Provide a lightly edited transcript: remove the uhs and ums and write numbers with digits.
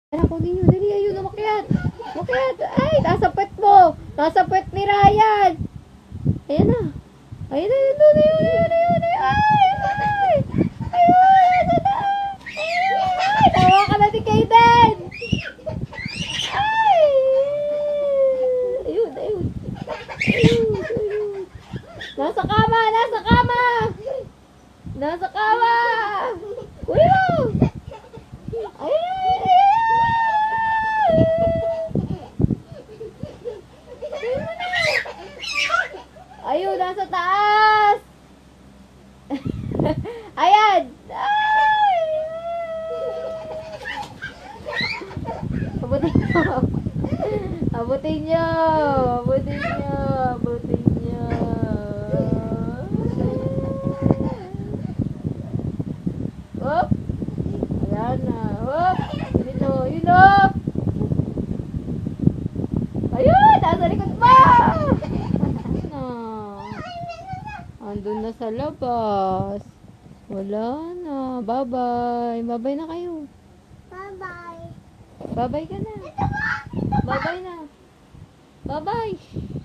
Ako ginyo, dali, ayun, umakyat. Umakyat. Ay, nasa puwet mo. Nasa puwet ni Ryan. Ayan na. Ayun na, ayun, ayun, ayun, ayun, ayun, ayun. Ay, ayun, ayun, ay, tawa ka na ni Kaden. Ay, ayun, ayun. Ayun, ayun. Nasa kama, nasa kama. Nasa kama. Uy mo. Ayun, ayun, nasa taas. Ayan. Ay! Abutin nyo. Abutin nyo. Abutin nyo. Abutin nyo. Hop. Ayan na. Hop. Yun o. Yun o. Ayun. Nasa likod mo. Andun na sa labas. Wala na. Bye-bye. Bye-bye na kayo. Bye-bye. Bye-bye ka na. Bye-bye na. Bye-bye.